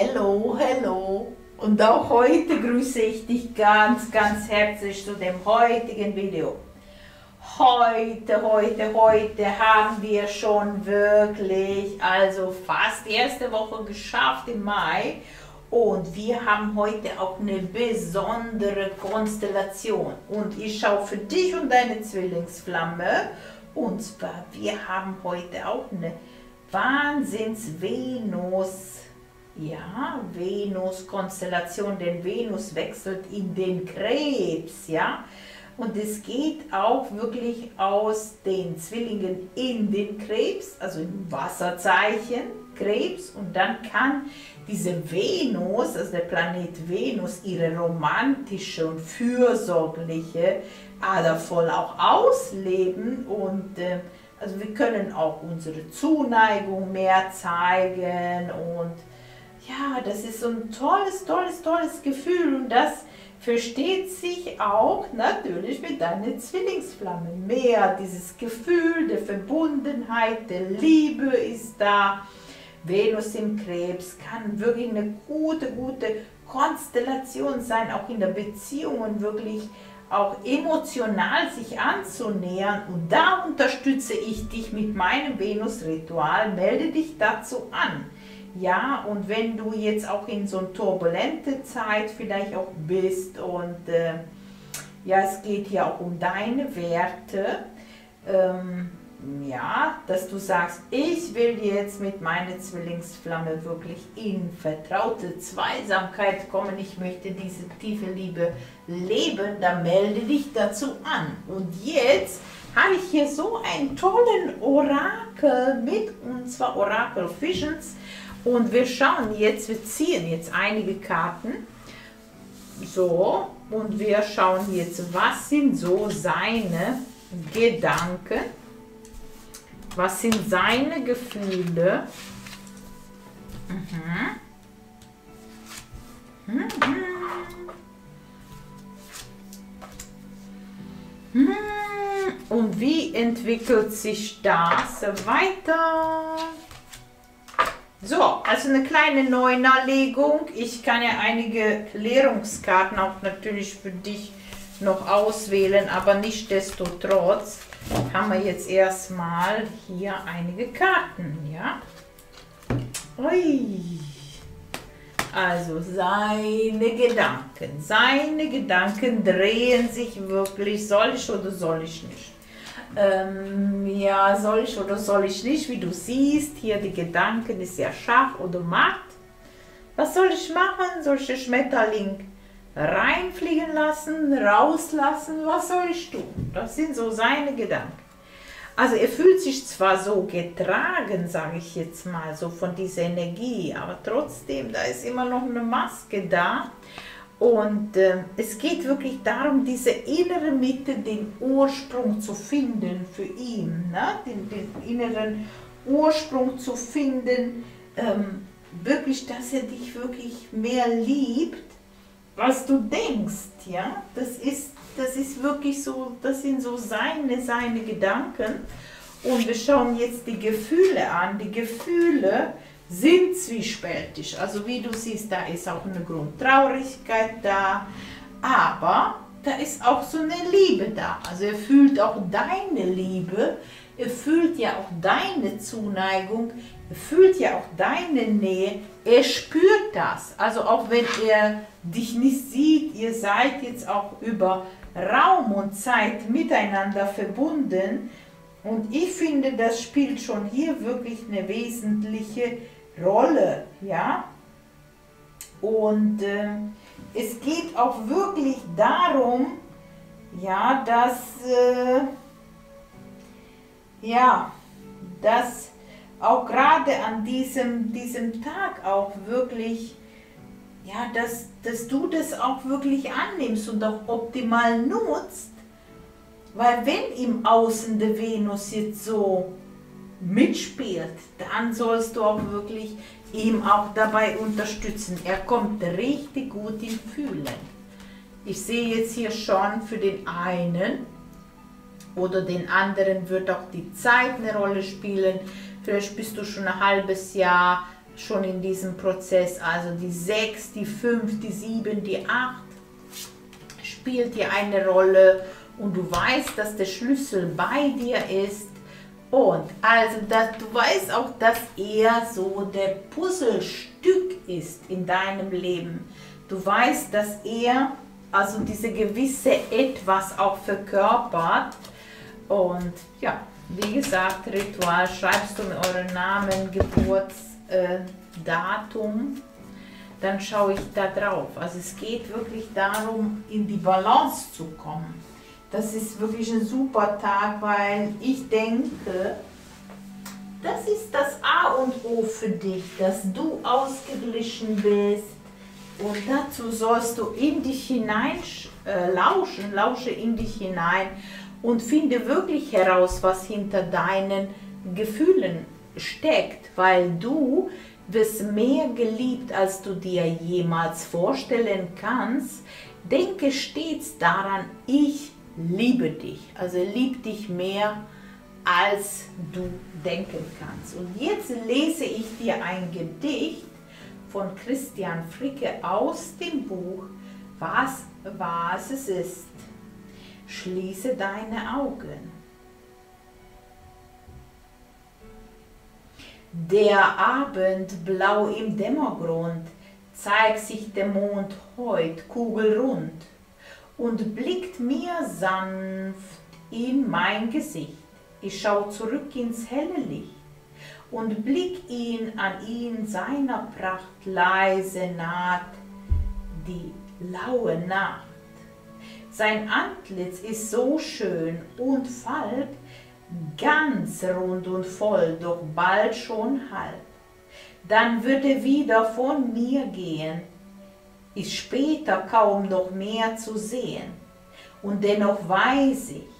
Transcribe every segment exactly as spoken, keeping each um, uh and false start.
Hello, hello. Und auch heute grüße ich dich ganz, ganz herzlich zu dem heutigen Video. Heute, heute, heute haben wir schon wirklich, also fast die erste Woche geschafft im Mai. Und wir haben heute auch eine besondere Konstellation. Und ich schaue für dich und deine Zwillingsflamme. Und zwar, wir haben heute auch eine Wahnsinns-Venus, ja, Venus-Konstellation, denn Venus wechselt in den Krebs, ja. Und es geht auch wirklich aus den Zwillingen in den Krebs, also im Wasserzeichen Krebs. Und dann kann diese Venus, also der Planet Venus, ihre romantische und fürsorgliche Ader voll auch ausleben. Und äh, also wir können auch unsere Zuneigung mehr zeigen. Und ja, das ist so ein tolles, tolles, tolles Gefühl. Und das versteht sich auch natürlich mit deiner Zwillingsflamme mehr. Dieses Gefühl der Verbundenheit, der Liebe ist da. Venus im Krebs kann wirklich eine gute, gute Konstellation sein, auch in der Beziehung und wirklich auch emotional sich anzunähern. Und da unterstütze ich dich mit meinem Venus-Ritual. Melde dich dazu an. Ja, und wenn du jetzt auch in so einer turbulenten Zeit vielleicht auch bist und äh, ja, es geht hier auch um deine Werte, ähm, ja, dass du sagst, ich will jetzt mit meiner Zwillingsflamme wirklich in vertraute Zweisamkeit kommen, ich möchte diese tiefe Liebe leben, dann melde dich dazu an. Und jetzt habe ich hier so einen tollen Orakel mit, und zwar Oracle Visions. Und wir schauen jetzt, wir ziehen jetzt einige Karten, so, und wir schauen jetzt, was sind so seine Gedanken, was sind seine Gefühle, mhm. Mhm. Mhm. Und wie entwickelt sich das weiter? So, also eine kleine Neunerlegung. Ich kann ja einige Klärungskarten auch natürlich für dich noch auswählen, aber nichtsdestotrotz haben wir jetzt erstmal hier einige Karten, ja. Ui. Also seine Gedanken, seine Gedanken drehen sich wirklich, soll ich oder soll ich nicht? Ähm, ja, soll ich oder soll ich nicht? Wie du siehst, hier die Gedanken ist ja Schach oder Matt. Was soll ich machen? Soll ich den Schmetterling reinfliegen lassen, rauslassen? Was soll ich tun? Das sind so seine Gedanken. Also er fühlt sich zwar so getragen, sage ich jetzt mal, so von dieser Energie, aber trotzdem, da ist immer noch eine Maske da. Und äh, es geht wirklich darum, diese innere Mitte, den Ursprung zu finden für ihn, ne? den, den inneren Ursprung zu finden, ähm, wirklich, dass er dich wirklich mehr liebt, als du denkst, ja, das ist, das ist wirklich so, das sind so seine, seine Gedanken. Und wir schauen jetzt die Gefühle an, die Gefühle sind zwiespältig, also wie du siehst, da ist auch eine Grundtraurigkeit da, aber da ist auch so eine Liebe da, also er fühlt auch deine Liebe, er fühlt ja auch deine Zuneigung, er fühlt ja auch deine Nähe, er spürt das, also auch wenn er dich nicht sieht, ihr seid jetzt auch über Raum und Zeit miteinander verbunden. Und ich finde, das spielt schon hier wirklich eine wesentliche Rolle, ja. Und äh, es geht auch wirklich darum, ja, dass, äh, ja, dass auch gerade an diesem, diesem Tag auch wirklich, ja, dass, dass du das auch wirklich annimmst und auch optimal nutzt. Weil wenn im Außen der Venus jetzt so mitspielt, dann sollst du auch wirklich ihm auch dabei unterstützen. Er kommt richtig gut in Fühlen. Ich sehe jetzt hier schon für den einen oder den anderen wird auch die Zeit eine Rolle spielen. Vielleicht bist du schon ein halbes Jahr schon in diesem Prozess. Also die sechs, die fünf, die sieben, die acht spielt hier eine Rolle und du weißt, dass der Schlüssel bei dir ist. Und also dass du weißt auch, dass er so der Puzzlestück ist in deinem Leben. Du weißt, dass er also diese gewisse Etwas auch verkörpert. Und ja, wie gesagt, Ritual, schreibst du mir euren Namen, Geburtsdatum, äh, dann schaue ich da drauf. Also es geht wirklich darum, in die Balance zu kommen. Das ist wirklich ein super Tag, weil ich denke, das ist das A und O für dich, dass du ausgeglichen bist. Und dazu sollst du in dich hinein äh, lauschen, lausche in dich hinein und finde wirklich heraus, was hinter deinen Gefühlen steckt, weil du wirst mehr geliebt, als du dir jemals vorstellen kannst. Denke stets daran, ich liebe dich, also lieb dich mehr, als du denken kannst. Und jetzt lese ich dir ein Gedicht von Christian Fricke aus dem Buch Was, was es ist. Schließe deine Augen. Der Abend blau im Dämmergrund, zeigt sich der Mond heut kugelrund und blickt mir sanft in mein Gesicht. Ich schau zurück ins helle Licht und blick ihn an ihn seiner Pracht leise naht die laue Nacht. Sein Antlitz ist so schön und Falk, ganz rund und voll, doch bald schon halb. Dann wird er wieder von mir gehen, ist später kaum noch mehr zu sehen. Und dennoch weiß ich,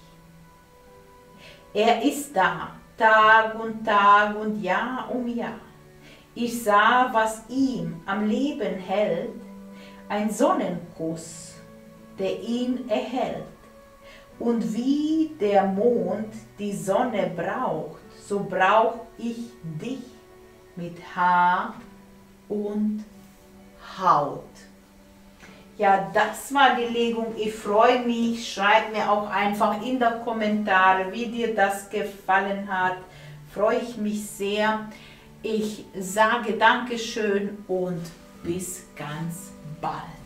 er ist da, Tag und Tag und Jahr um Jahr. Ich sah, was ihm am Leben hält, ein Sonnenkuss, der ihn erhält. Und wie der Mond die Sonne braucht, so brauch ich dich mit Haar und Haut. Ja, das war die Legung. Ich freue mich. Schreib mir auch einfach in die Kommentare, wie dir das gefallen hat. Freue ich mich sehr. Ich sage Dankeschön und bis ganz bald.